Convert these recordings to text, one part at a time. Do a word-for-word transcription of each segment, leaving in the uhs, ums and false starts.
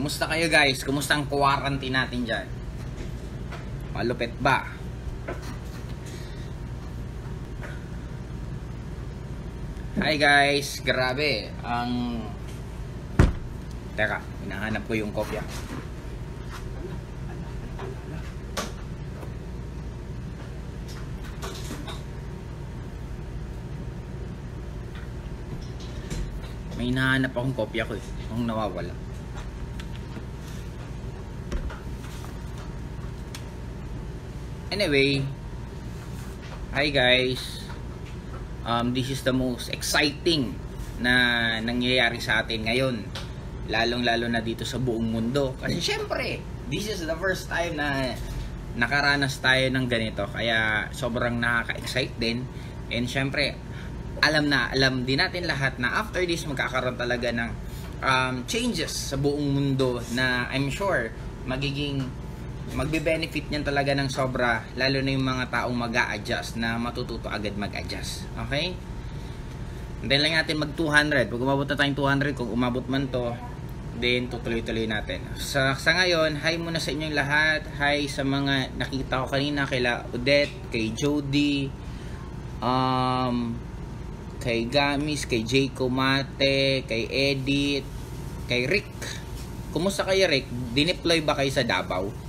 Kumusta kayo guys? Kumusta ang quarantine natin dyan? Malupit ba? Hi guys! Grabe! Ang... Teka, hinahanap ko yung kopya. May hinahanap akong kopya ko eh. Kung nawawala. Anyway, hi guys. Um, this is the most exciting na nangyayari sa atin ngayon. Lalong-lalo na dito sa buong mundo. Kasi syempre, this is the first time na nakaranas tayo ng ganito. Kaya sobrang nakaka-excite din. And syempre, alam na, alam din natin lahat na after this magkakaroon talaga ng um, changes sa buong mundo na I'm sure magiging magbe-benefit niyan talaga ng sobra, lalo na yung mga taong mag-a-adjust na matututo agad mag-adjust. Okay? Then lang natin mag two hundred. Pag umabot na tayong two hundred, kung umabot man to, then tutuloy-tuloy natin. Sa, sa ngayon, hi muna sa inyong lahat. Hi sa mga nakita ko kanina, kay Odette, kay Jody, um, kay Gamis, kay Jay Comate, kay Edith, kay Rick. Kumusta kayo, Rick? Dineploy ba kayo sa Davao?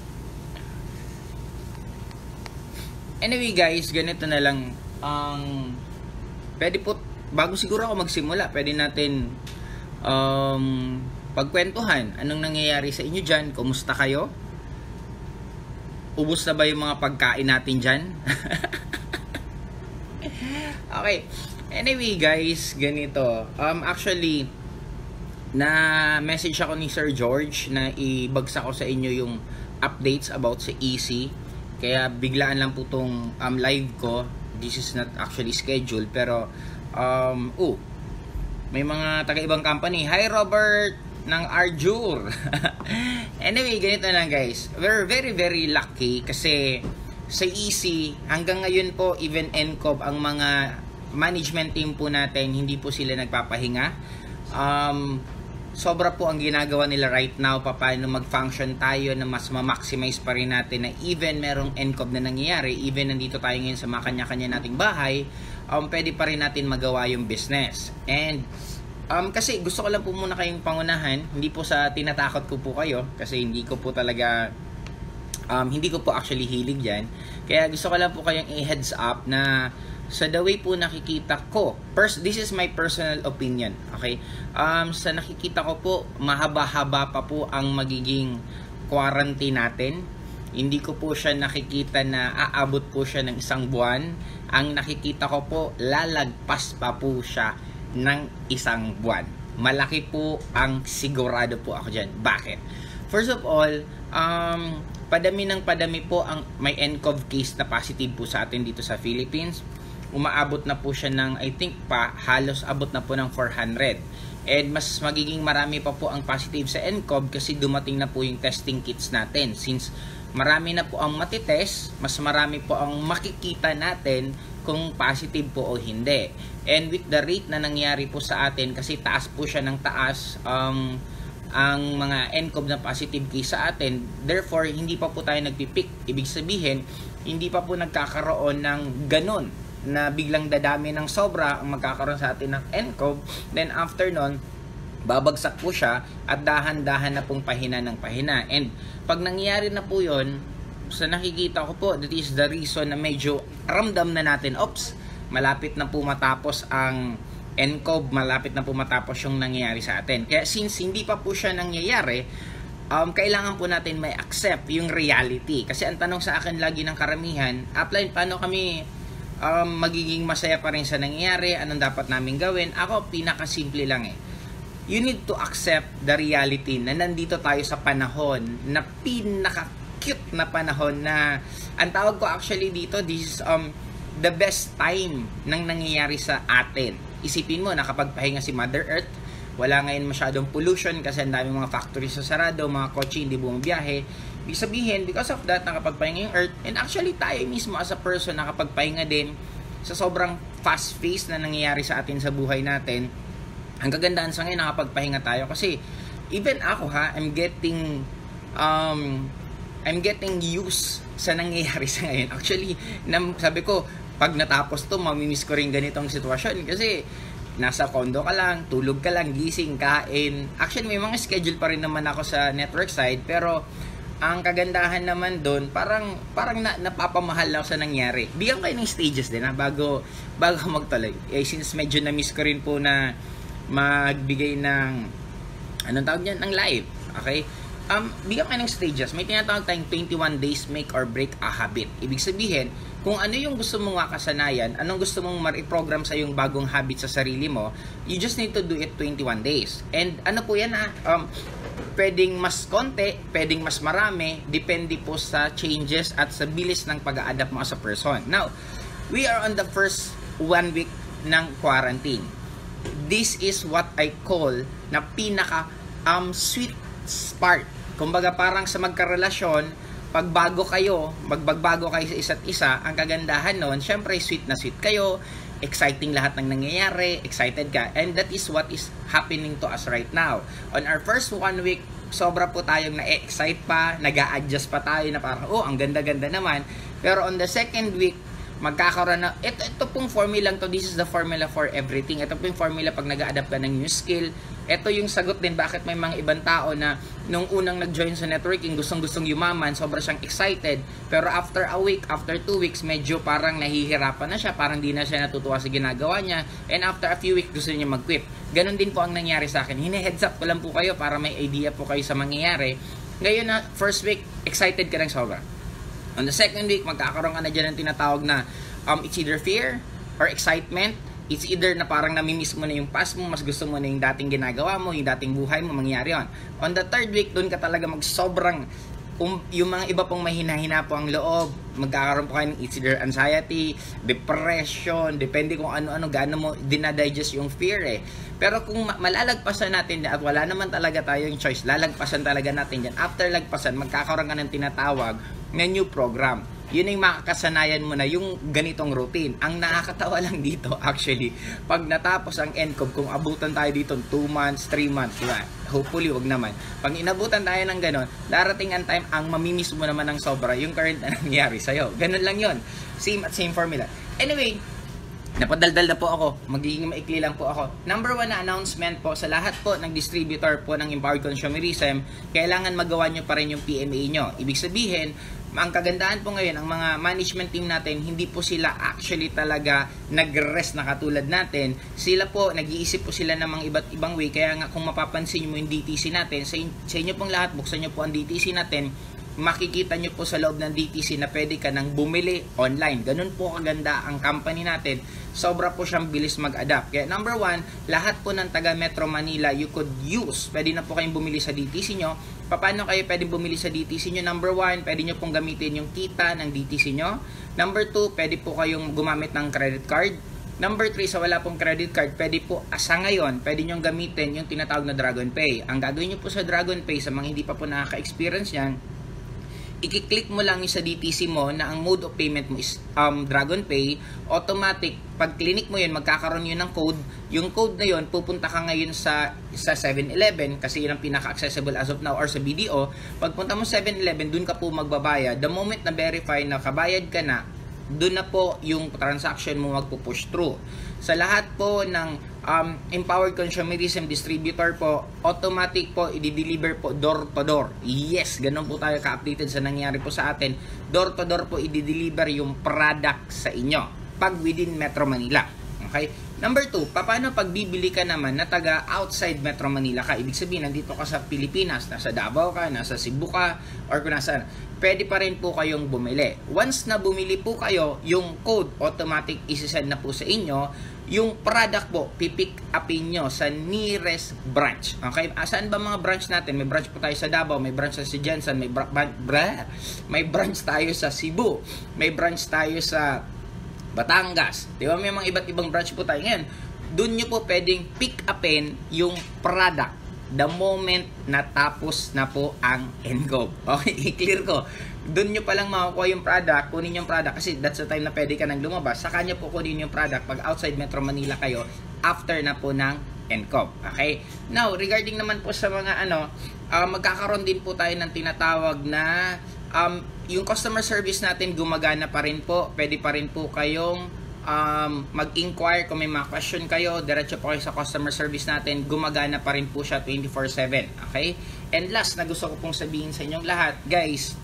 Anyway guys, ganito na lang ang um, pwede po, bago siguro ako magsimula, pwede natin um, pagkwentuhan anong nangyayari sa inyo dyan. Kumusta kayo? Ubus na ba yung mga pagkain natin dyan? Okay, anyway guys, ganito um, actually na message ako ni Sir George na ibagsak ko sa inyo yung updates about sa E C. Kaya biglaan lang po tong um, live ko. This is not actually scheduled, pero um, oh, may mga taga-ibang company. Hi Robert ng Arjur. Anyway, ganito lang guys. We're very very lucky kasi sa E C hanggang ngayon po, even N C O B, ang mga management team po natin, hindi po sila nagpapahinga. Um, sobra po ang ginagawa nila right now, paano mag-function tayo na mas ma-maximize pa rin natin na even merong N C O B na nangyayari, even nandito tayo ngayon sa mga kanya-kanya nating bahay, um, pwede pa rin natin magawa yung business. And um, kasi gusto ko lang po muna kayong pangunahan, hindi po sa tinatakot ko po kayo, kasi hindi ko po talaga um, hindi ko po actually hilig yan. Kaya gusto ko lang po kayong i-heads up na sa the way po nakikita ko, Pers this is my personal opinion, okay? Um, sa nakikita ko po, mahaba-haba pa po ang magiging quarantine natin. Hindi ko po siya nakikita na aabot po siya ng isang buwan. Ang nakikita ko po, lalagpas pa po siya ng isang buwan. Malaki po ang sigurado po ako dyan. Bakit? First of all, um, padami ng padami po ang may N C O V case na positive po sa atin dito sa Philippines. Umaabot na po siya ng, I think pa, halos abot na po ng four hundred. And mas magiging marami pa po ang positive sa N C O V kasi dumating na po yung testing kits natin. Since marami na po ang matitest, mas marami po ang makikita natin kung positive po o hindi. And with the rate na nangyari po sa atin, kasi taas po siya ng taas um, ang mga N C O V na positive case sa atin, therefore hindi pa po tayo nagpipik. Ibig sabihin, hindi pa po nagkakaroon ng ganun na biglang dadami ng sobra ang magkakaroon sa atin ng N C O V. Then after nun, babagsak po siya at dahan-dahan na pong pahina ng pahina. And pag nangyari na po yun, sa nakikita ko po, that is the reason na medyo ramdam na natin, ops, malapit na po matapos ang N C O V, malapit na po matapos yung nangyayari sa atin. Kaya since hindi pa po siya nangyayari, um, kailangan po natin may accept yung reality. Kasi ang tanong sa akin lagi ng karamihan, apply, paano kami um, magiging masaya pa rin sa nangyayari, anong dapat namin gawin? Ako, pinakasimple lang eh. You need to accept the reality na nandito tayo sa panahon na pinaka-cute na panahon na, ang tawag ko actually dito, this is um, the best time nang nangyayari sa atin. Isipin mo, nakapagpahinga si Mother Earth, wala ngayon masyadong pollution kasi ang daming mga factories sa sarado, mga kotse hindi bumabiyahe. Ibig sabihin, because of that, nakapagpahinga yung Earth, and actually tayo mismo as a person nakapagpahinga din sa sobrang fast pace na nangyayari sa atin sa buhay natin. Ang kagandahan sa ngayon, nakapagpahinga tayo kasi even ako ha, I'm getting um I'm getting used sa nangyayari sa ngayon. Actually, na, sabi ko, pag natapos to, mamimiss ko rin ganitong sitwasyon. Kasi, nasa condo ka lang, tulog ka lang, gising, kain. Actually, may mga schedule pa rin naman ako sa network side. Pero, ang kagandahan naman doon, parang, parang na, napapamahal lang sa nangyari. Bigyan kayo ng stages din ha, bago, bago magtuloy. Eh, since medyo na-miss ko rin po na magbigay ng, anong tawag niyan? Ng live. Okay? Um, bigyan kayo ng stages. May tinatawag tayong twenty-one days make or break a habit. Ibig sabihin, kung ano yung gusto mong kasanayan, anong gusto mong ma-program sa yung bagong habit sa sarili mo, you just need to do it twenty-one days. And ano po yan ha? Um, pwedeng mas konti, pwedeng mas marami, depende po sa changes at sa bilis ng pag-a-adapt mo as a person. Now, we are on the first one week ng quarantine. This is what I call na pinaka um, sweet part. Kumbaga parang sa magkarelasyon, pagbago kayo, magbagbago kayo sa isa't isa, ang kagandahan nun, syempre sweet na sweet kayo, exciting lahat ng nangyayari, excited ka, and that is what is happening to us right now. On our first one week, sobra po tayong na-excite pa, nag-a-adjust pa tayo na parang, oh, ang ganda-ganda naman. Pero on the second week, magkakaroon na, ito, ito pong formula to, this is the formula for everything. Ito pong formula pag nag-a-adapt ka ng new skill. Ito yung sagot din bakit may mga ibang tao na nung unang nag-join sa networking, gustong-gustong yumaman, sobra siyang excited. Pero after a week, after two weeks, medyo parang nahihirapan na siya, parang di na siya natutuwa sa ginagawa niya. And after a few weeks, gusto niya mag-quit. Ganon din po ang nangyari sa akin. Hine-heads up ko lang po kayo para may idea po kayo sa mangyayari. Ngayon na, first week, excited ka ng sobra. On the second week, magkakaroon ka na dyan ng tinatawag na um, it's either fear or excitement. It's either na parang namimiss mo na yung past mo, mas gusto mo na yung dating ginagawa mo, yung dating buhay mo, mangyari yun. On the third week, doon ka talaga magsobrang, um, yung mga iba pong mahina-hina po ang loob, magkakaroon po kayo ng it's either anxiety, depression, depende kung ano-ano, gaano mo dinadigest yung fear eh. Pero kung malalagpasan natin at wala naman talaga tayong choice, lalagpasan talaga natin yan. After lagpasan, magkakaroon ka ng tinatawag na new program. Yun yung makakasanayan mo na yung ganitong routine. Ang nakakatawa lang dito, actually, pag natapos ang N C O V, kung abutan tayo dito two months, three months, diba? Hopefully, wag naman. Pag inabutan tayo ng ganon, darating ang time, ang mamimiss mo naman ng sobra, yung current na nangyari sa'yo. Ganon lang yun. Same at same formula. Anyway, napadaldal na po ako. Magiging maikli lang po ako. Number one na announcement po sa lahat po ng distributor po ng Empowered Consumerism, kailangan magawa nyo pa rin yung P M A nyo. Ibig sabihin, ang kagandahan po ngayon, ang mga management team natin, hindi po sila actually talaga nag-rest na katulad natin. Sila po, nag-iisip po sila ng mga iba't ibang way. Kaya nga kung mapapansin nyo mo yung D T C natin, sa, in sa inyo pong lahat, buksan nyo po ang D T C natin, makikita nyo po sa loob ng D T C na pwede ka nang bumili online. Ganun po kaganda ang company natin. Sobra po siyang bilis mag-adapt. Kaya number one, lahat po ng taga Metro Manila, you could use. Pwede na po kayong bumili sa D T C nyo. Paano kayo pwede bumili sa D T C nyo? Number one, pwede nyo pong gamitin yung kita ng D T C nyo. Number two, pwede po kayong gumamit ng credit card. Number three, sa wala pong credit card, pwede po, sa ngayon, pwede nyo gamitin yung tinatawag na Dragon Pay. Ang gagawin nyo po sa Dragon Pay, sa mga hindi pa po nakaka-experience yan, i-click mo lang yung sa D T C mo na ang mode of payment mo is um, Dragon Pay. Automatic, pag clinic mo yun, magkakaroon yun ng code. Yung code na yun, pupunta ka ngayon sa sa seven eleven kasi yun ang pinaka-accessible as of now, or sa B D O. Pagpunta mo sa seven eleven, dun ka po magbabayad. The moment na verify na kabayad ka na, dun na po yung transaction mo magpo-push through. Sa lahat po ng um, Empowered Consumerism Distributor po, automatic po, i-deliver po door to door. Yes, ganun po tayo ka-updated sa nangyari po sa atin. Door to door po, i-deliver yung product sa inyo pag within Metro Manila. Okay? Number two, paano pag bibili ka naman na taga outside Metro Manila ka? Ibig sabihin, nandito ka sa Pilipinas, nasa Davao ka, nasa Cebu ka, or kung nasa, pwede pa rin po kayong bumili. Once na bumili po kayo, yung code automatic isisend na po sa inyo. Yung product po, pipick upin nyo sa nearest branch. Okay? Saan ba mga branch natin? May branch po tayo sa Davao, may branch sa si Jensen, may, bra bra may branch tayo sa Cebu, may branch tayo sa Batangas. Di ba? May mga iba't ibang branch po tayo. Ngayon, doon nyo po pwedeng pick upin yung product the moment na tapos na po ang N C O V. Okay, i-clear ko. Doon nyo palang makukuha yung product, kunin yung product kasi that's the time na pwede ka nang lumabas. Saka nyo po kunin yung product pag outside Metro Manila kayo after na po ng N C O V. Okay? Now, regarding naman po sa mga ano, uh, magkakaroon din po tayo ng tinatawag na um, yung customer service natin gumagana pa rin po. Pwede pa rin po kayong um, mag-inquire kung may mga question kayo. Diretso po kayo sa customer service natin. Gumagana pa rin po siya twenty-four seven. Okay? And last na gusto ko pong sabihin sa inyong lahat, guys,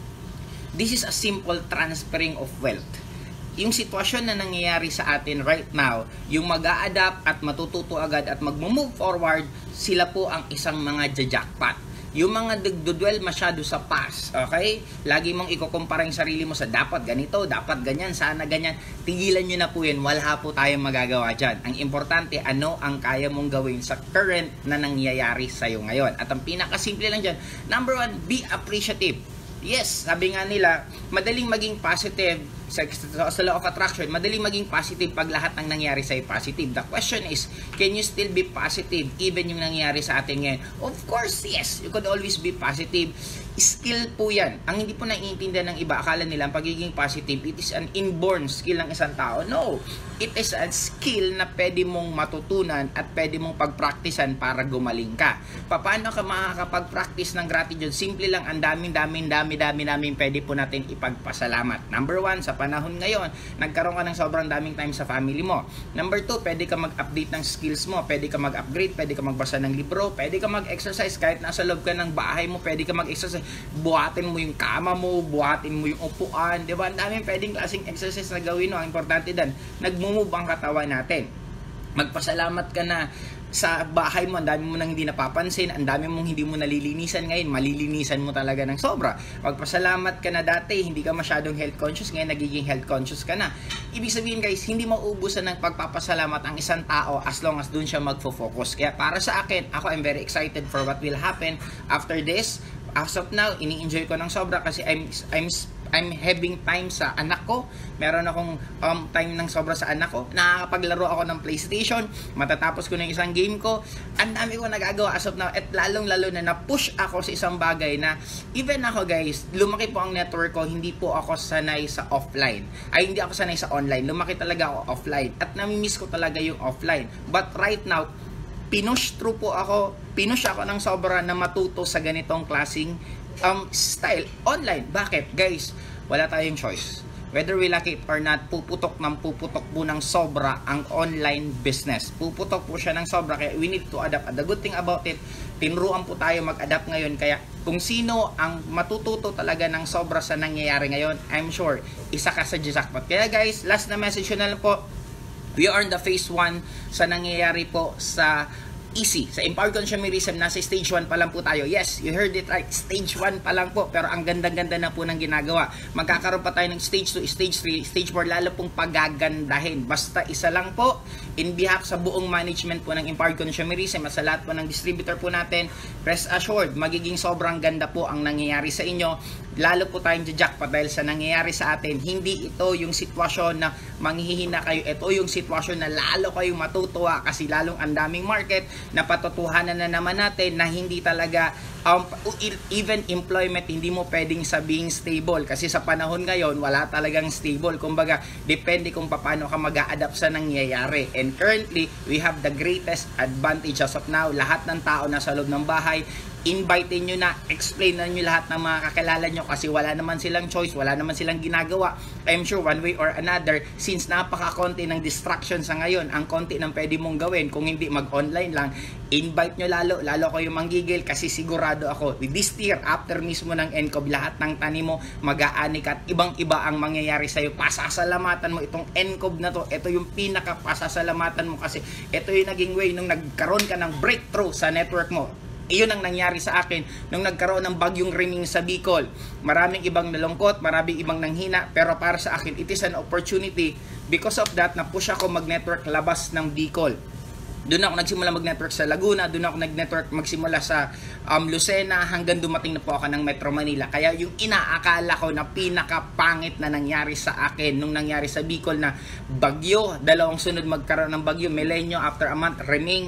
this is a simple transferring of wealth. Yung sitwasyon na nangyayari sa atin right now, yung mag-a-adapt at matututo agad at mag-move forward, sila po ang isang mga jajakpat. Yung mga nagdudwell masyado sa past, okay? Lagi mong ikukumpara yung sarili mo sa dapat ganito, dapat ganyan, sana ganyan. Tigilan nyo na po yun, wala po tayong magagawa dyan. Ang importante, ano ang kaya mong gawin sa current na nangyayari sa'yo ngayon. At ang pinakasimple lang dyan, number one, be appreciative. Yes, sabi nga nila, madaling maging positive sa, sa law of attraction, madaling maging positive pag lahat ng nangyari sa'yo positive. The question is, can you still be positive even yung nangyari sa atin ngayon? Of course, yes, you could always be positive. Skill po yan. Ang hindi po naiintindihan ng iba, akala nila ang pagiging positive, it is an inborn skill ng isang tao. No, it is a skill na pwede mong matutunan at pwede mong pagpraktisan para gumaling ka. Paano ka makakapag-practice ng gratitude? Simple lang, ang daming, daming, dami, dami, daming pwede po natin ipagpasalamat. Number one, sa panahon ngayon, nagkaroon ka ng sobrang daming time sa family mo. Number two, pwede ka mag-update ng skills mo, pwede ka mag-upgrade, pwede ka magbasa ng libro, pwede ka mag-exercise kahit nasa loob ka ng bahay mo, pwede ka mag-exercise, buhatin mo yung kama mo, buhatin mo yung upuan, di ba? Ang daming pwedeng klaseng exercise na gawin mo. Ang importante dan, nagmumove ang katawan natin. Magpasalamat ka na sa bahay mo, ang dami mo nang hindi napapansin, ang dami mong hindi mo nalilinisan ngayon, malilinisan mo talaga ng sobra. Magpasalamat ka na dati, hindi ka masyadong health conscious, ngayon nagiging health conscious ka na. Ibig sabihin guys, hindi mauubusan ng pagpapasalamat ang isang tao as long as dun siya magfo-focus. Kaya para sa akin, ako I'm very excited for what will happen after this. As of now, ini-enjoy ko ng sobra kasi I'm I'm I'm having time sa anak ko. Meron akong um, time ng sobra sa anak ko. Nakakapaglaro ako ng PlayStation. Matatapos ko na yung isang game ko. Ang dami ko nagagawa as of now. At lalong-lalo na na-push ako sa isang bagay na even ako guys, lumaki po ang network ko. Hindi po ako sanay sa offline. Ay, hindi ako sanay sa online. Lumaki talaga ako offline. At namimiss ko talaga yung offline. But right now, pinush through po ako, pinush ako ng sobra na matuto sa ganitong klaseng um, style online. Bakit? Guys, wala tayong choice. Whether we like it or not, puputok ng puputok po ng sobra ang online business. Puputok po siya ng sobra, kaya we need to adapt. And the good thing about it, tinuruan po tayo mag-adapt ngayon. Kaya kung sino ang matututo talaga ng sobra sa nangyayari ngayon, I'm sure, isa ka sa jackpot. Kaya guys, last na message na lang po, we are in the phase one sa nangyayari po sa easy. Sa Empowered Consumerism, nasa stage one pa lang po tayo. Yes, you heard it right. Stage one pa lang po. Pero ang ganda-ganda na po ng ginagawa. Magkakaroon pa tayo ng stage two, stage three, stage four. Lalo pong pagagandahin. Basta isa lang po, in behalf sa buong management po ng Empowered Consumerism at sa lahat po ng distributor po natin, rest assured, magiging sobrang ganda po ang nangyayari sa inyo. Lalo po tayong jackpot dahil sa nangyayari sa atin. Hindi ito yung sitwasyon na manghihina kayo. Ito yung sitwasyon na lalo kayong matutuwa kasi lalong ang daming market na patotohanan na naman natin na hindi talaga um, even employment, hindi mo pwedeng sabing stable kasi sa panahon ngayon wala talagang stable. Kumbaga, depende kung paano ka mag-a-adapt sa nangyayari. And currently, we have the greatest advantage as of now. Lahat ng tao na sa loob ng bahay, invite nyo na, explain na nyo lahat ng mga kakilala nyo kasi wala naman silang choice, wala naman silang ginagawa. I'm sure one way or another, since napaka-konti ng distraction sa ngayon, ang konti ng pwede mong gawin, kung hindi mag-online lang, invite nyo lalo, lalo kayo manggigil kasi sigurado ako, with this year, after mismo ng N C O V, lahat ng tanim mo, mag-aanik at ibang-iba ang mangyayari sa'yo. Pasasalamatan mo itong N C O V na to, ito yung pinaka-pasasalamatan mo kasi ito yung naging way nung nagkaroon ka ng breakthrough sa network mo. Iyon ang nangyari sa akin nung nagkaroon ng bagyong riming sa Bicol. Maraming ibang nalungkot, maraming ibang nanghina, pero para sa akin, it is an opportunity. Because of that, na-push ako mag-network labas ng Bicol. Doon ako nagsimula mag-network sa Laguna, doon ako nag-network magsimula sa um, Lucena, hanggang dumating na po ako ng Metro Manila. Kaya yung inaakala ko na pinakapangit na nangyari sa akin nung nangyari sa Bicol na bagyo, dalawang sunod magkaroon ng bagyo, Milenyo, after a month, riming,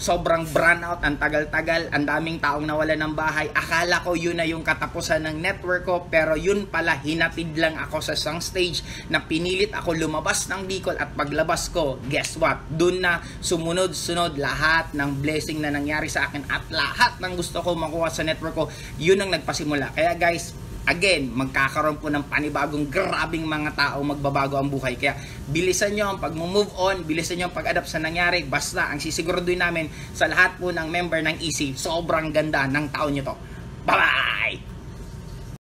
sobrang burnout, ang tagal-tagal, ang daming taong nawala ng bahay. Akala ko yun na yung katapusan ng network ko, pero yun pala, hinatid lang ako sa isang stage na pinilit ako lumabas ng Bicol, at paglabas ko, guess what? Dun na sumunod-sunod lahat ng blessing na nangyari sa akin at lahat ng gusto ko makuha sa network ko. Yun ang nagpasimula. Kaya guys, again, magkakaroon po ng panibagong grabing mga tao, magbabago ang buhay. Kaya bilisan nyo ang pag-move on, bilisan nyo ang pag-adapt sa nangyari. Basta ang sisiguraduhin namin sa lahat po ng member ng E C, sobrang ganda ng taon nyo to. Bye-bye!